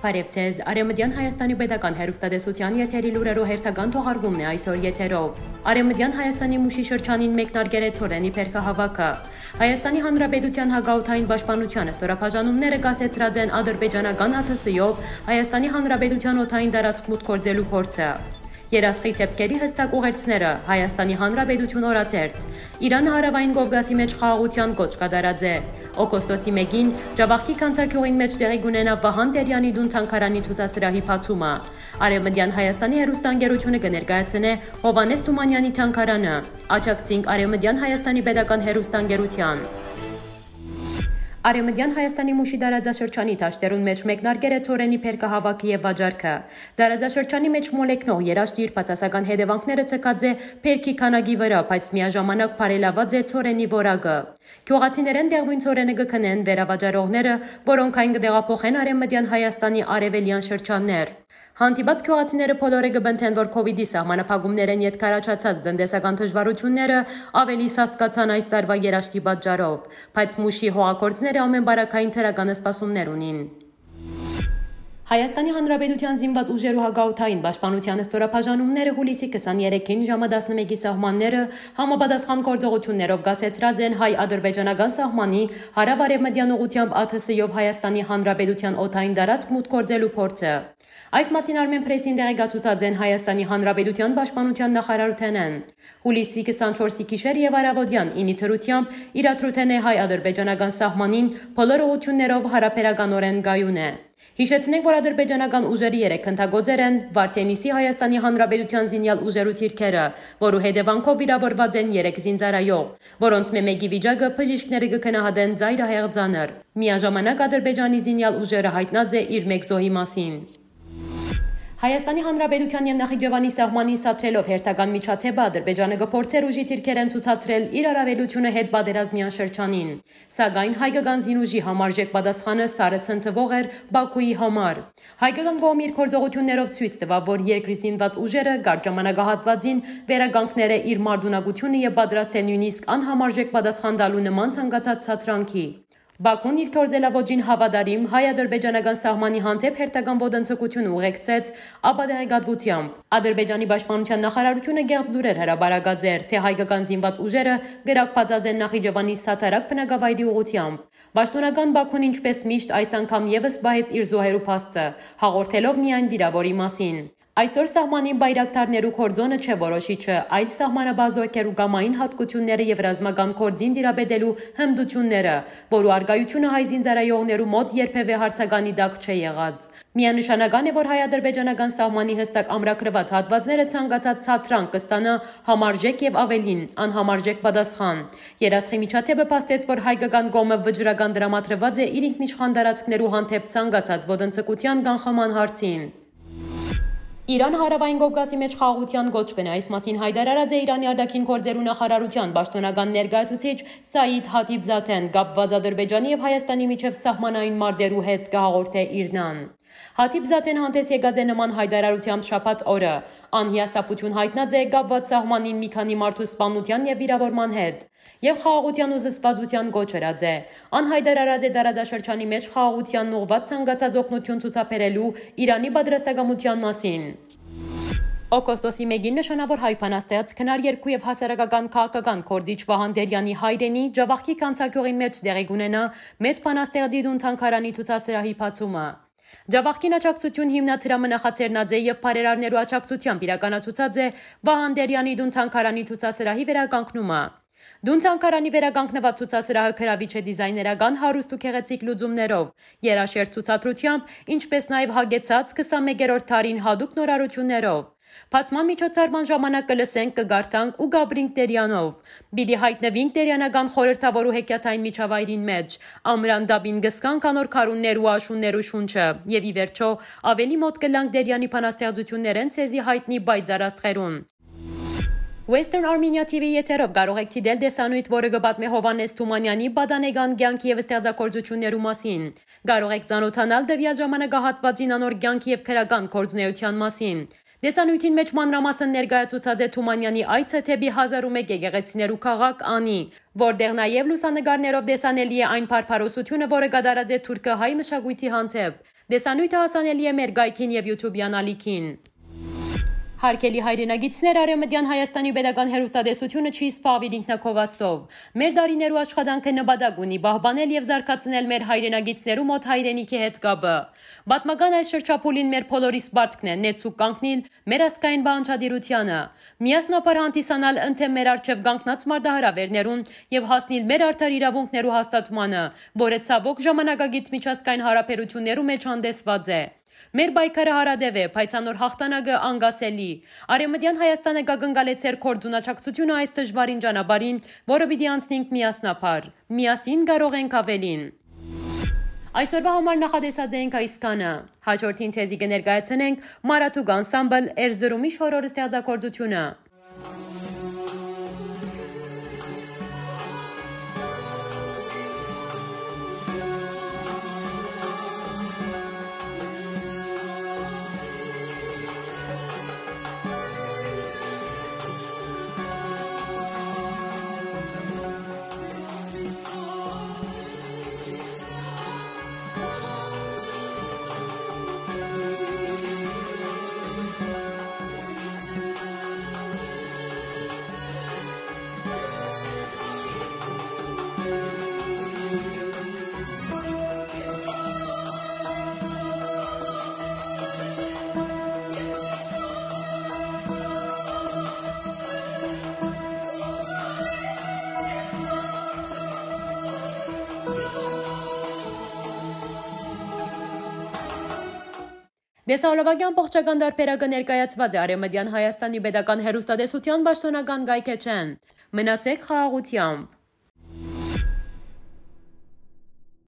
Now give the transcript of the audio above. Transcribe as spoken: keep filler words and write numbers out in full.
Բարևձեզ, Արեւմտեան Հայաստանի Պետական հեռուստատեսության եթերի լուրերու հերթական թողարկումն է այսօր եթերով։ Արեւմտեան Հայաստանի Մուշի շրջանին մեկնարկեր է ցորենի բերքահաւաքը։ Հայաստանի Հանրապետութիան հագաօդային պաշտպանության ստորաբաժանումները կասեցրած են ատրպէյջանական ա թ ս-ով Հայաստանի Հանրապետության օդային տարածք մուտք գործելու փորձը։ Երասխի դէպքերի հստակ ուղերձները, Հայաստանի Հանրապետութիւն օրաթերթ, Իրանը Հարաւային Կովկասի մեջ խաղաղության կոչ կատարած է։ Օգոստոսի մեկին Ջաւախքի Գանձա գիւղին մեջ տեղի կունենայ Վահան Տէրեանի տուն-թանգարանի ցուցասրահի բացումը։ Արեւմտեան Հայաստանի Հեռուստաընկերութիւնը կներկայացնե Յովհաննէս Թումանեանի թանգարանը։ Աջակցինք Արեւմտեան Հայաստանի Պետական հեռուստաընկերութեան։ Արեւմտեան Հայաստանի Մուշի դարաձաշրջանի դաշտերուն մեջ մեկնարկեր է ցորենի բերքահաւաքը եւ վաճառքը։ Դարաձաշրջանի մեջ մոլեկնող երաշտիր բացասական հետևանքները ցկած է բերքի քանակի վրա, բայց միաժամանակ բարելաված է ցորենի որակը։ Գյուղացիներեն դեղույն ցորենը կքնեն վերավաճառողները, որոնք այն կդեղափոխեն Արեւմտեան Հայաստանի արևելյան շրջաններ։ Հանդիպած գյուղացիները բոլորը կբնթեն, որ քովիդի սահմանափակումներեն ետքարաչացած տնտեսական դժվարությունները ավելի սաստկացան այս տարվա երաշտի պատճառով, բայց Մուշի հողագործները ամեն բարակային թրական սպասումներ ունին։ Հայաստանի Հանրապետության զինված ուժերու հագաօդային պաշտպանության ստորաբաժանումները հուլիսի քսաներեքին ժամը տասնմեկի սահմանները համապատասխան գործողություններով կասեցրած են հայ-ադրբեջանական սահմանի հարավ-արևմտյան ուղղությամբ ա թ ս-ով Հայաստանի Հանրապետության օդային տարածք մուտք գործելու փորձը։ Այս մասին Արմեն պրեսին տեղեկացուցած են Հայաստանի Հանրապետության պաշտպանության նախարարութենեն։ Հուլիսի քսանչորսի գիշեր եւ առավոտյան ինի թրությամբ իրադրութեն է հայ-ադրբեջանական սահմանին բոլոր ուղղություններով հարաբերականորեն գայուն է։ Հիշեցնենք, որ ադրբեջանական ուժերի երեք քննագործեր են Վարդենիսի Հայաստանի Հանրապետության զինյալ ուժերու թիրքերը, որու հետևանքով վիրավորված են երեք զինծառայող, որոնց մեկի վիճակը բժիշկները կքննադեն ծայրահեղ ծանր։ Միաժամանակ Ադրբեջանի զինյալ ուժերը հայտնած է իր մեկ զոհի մասին։ Հայաստանի Հանրապետության եւ Նախիջևանի սահմանին սաթրելով հերթական միջադեպը Ադրբեջանը կփորձեր ուժի թիրքերեն ցուցադրել իր առավելությունը հետ պատերազմյան շրջանին։ Սակայն հայկական զինուժի համարժեք պատասխանը սարը ցնցվող էր Բաքուի համար։ Հայկական կողմը իր գործողություններով ցույց տվավ, որ երկրի զինված ուժերը կարճ ժամանակահատվածին վերականգնել է իր մարդունակությունը եւ պատրաստ է նույնիսկ անհամարժեք պատասխան տալու նման ցանկացած ցածրանքի։ Բաքուն իր գործելավոճին հավատարիմ հայ-ադրբեջանական սահմանի հանդեպ հերթական ոտնձգություն ուղեկցեց ապադեղեկատվությամբ։ Ադրբեջանի պաշտպանության նախարարությունը գեղձ լուրեր հրաբարակած էր, թե հայկական զինված ուժերը գրակված են Նախիջևանի սաթարակ բնակավայրի ուղղությամբ։ Պաշտոնական Բաքուն ինչպես միշտ այս անգամ եւս պահեց իր զոհերու փաստը, հաղորդելով միայն վիրավորի մասին։ Այսօր սահմանին բայրակտարներու կորձոնը չէ որոշիչը, այլ սահմանաբազոկերու կամային հատկությունները եւ ռազմական կորձին դիրապետելու հմտությունները, որու արգայությունը հայ զինծառայողներու մոտ երբևէ հարցականի տակ չէ եղած։ Միանշանական է, որ հայ-ադրբեջանական սահմանի հստակ ամրագրված հատվածները ցանկացած ցածրանք կստանա համարժեք եւ ավելին անհամարժեք պատասխան։ Երասխի միջադեպը փաստեց, որ հայկական կողմը վճռական դրամատրված է իր ինքնիշխան տարածքներու հանդեպ ցանկացած ոտնձգության կանխաման հարցին։ Իրանը Հարաւային Կովկասի մեջ խաղաղության գոչ կնա, այս մասին հայտարարած է Իրանի արտաքին գործերու նախարարության պաշտոնական ներկայացուցիչ Սաիդ Հաթիբզադեն, կապված Ադրբեջանի եւ Հայաստանի միջև սահմանային մարտերու հետ կհաղորդե Իրնան։ Հաթիբզադեն հանդես եկած է նման հայտարարությամբ շաբաթ օրը, անհիաստապություն հայտնած է կապված սահմանին մի քանի մարդու սպանության եւ վիրավորման հետ, եւ խաղաղության ու զսպվածության գոչ ըրած է։ Անհայտարարած է տարածաշրջանի մեջ խաղաղությանն ուղղված ցանկացած օգնություն ցուցաբերելու Իրանի պատրաստակամության մասին։ Օգոստոսի մեկին նշանավոր հայ բանաստեղծ քնարերգու եւ հասարակական քաղաքական կորձիչ Վահան Տէրեանի հայրենի Ջաւախքի Գանձա գյուղի մեջ տեղի կունենա մեծ բանաստեղծի տուն-թանգարանի ցուցասրահի բացումը։ Ջաւախքին աջակցություն հիմնադրամը նախաձեռնած է եւ բարերարներու աջակցությամբ իրականացուցած է Վահան Տէրեանի տուն-թանգարանի ցուցասրահի վերականգնումը։ Տուն-թանգարանի վերականգնված ցուցասրահը գրավիչ է դիզայներական հարուստ ու գեղեցիկ լուծումներով, երաշերտ ցուցադրությամբ, ինչպես նաեւ հագեցած քսանմեկերորդ դարին հատուկ նորարարություններով։ Բացման միջոցառման ժամանակ կլսենք, կգարտանք ու գաբրինք Տերյանով։ Բիդի հայտնվինք Տերյանական խորհրդավոր ու հեքիաթային միջավայրին մեջ, ամրան դաբին գսկանք անոր քարուններ ու աշուններ ու շունչը, եւ ի վերջո ավելի մոտ կլանք Տերյանի բանաստեղծություններեն ցեզի հայտնի բայձար աստղերուն։ Western Armenia T V եթերով կարող եք դիտել դեսանույթ, որը կպատմի Յովհաննէս Թումանեանի բադանեգան կյանքի եւ ստեղծագործություններու մասին։ Կարող եք ծանոթանալ դեպի ժամանակահատվածին անոր կյանքի եւ քրական գործունեության մասին։ Դեսանույթին մեջ մանրամասն ներկայացուցած է Թումանեանի այցը թեպի հազար ու մեկ եկեղեցիներու քաղաք Անի, որտեղ նաեւ լուսանկարներով դեսանելի է այն փարփարոսությունը, որը կատարած է թուրքը հայ մշակույթի հանդեպ։ Դեսանյութը հասանելի է մեր գայքին եւ YouTube-յան ալիքին։ Հարկելի հայրենագիցներ Արեւմտեան Հայաստանի Պետական հեռուստատեսությունը չի սպառվել ինքնակողասով։ Մեր դարիներու աշխատանքը նպատակ ունի պահպանել եւ զարգացնել մեր հայրենագիցներու մոտ հայրենիքի հետ կապը։ Պատմական այս շրջափուլին մեր բոլորիս բարդքն է նեցուկ կանգնել մեր ազգային բանջարդիրությանը, միասնապար հանդիսանալ ընթե մեր արչեւ կանգնած մարտահրավերներուն եւ հասնել մեր արդար իրավունքներու հաստատմանը, որը ցավոք ժամանակագից միջազգային հարաբերություններու մեջ հանդեսված է։ Մեր բայկարը հարադև է, պայցանոր հաղթանակը անգասելի։ Արեւմտեան Հայաստանը կգնգալեցեր կորձունակցությունը այս դժվարին ճանապարհին, որը պիտի անցնենք միասնապար։ Միասին կարող ենք ավելին։ Այսօրվա համար նախադեսած ենք այսքանը։ Հաջորդին ցեզի կներկայացնենք Մարաթուկ անսամբլ Էրզրումի շորորը ստեղծագործությունը։ Դեսահոլովակյան փոխչական դարբերակը ներկայացված է Արեւմտեան Հայաստանի Պետական հեռուստատեսության պաշտոնական գայքեչեն։ Մնացեք խաղաղությամբ։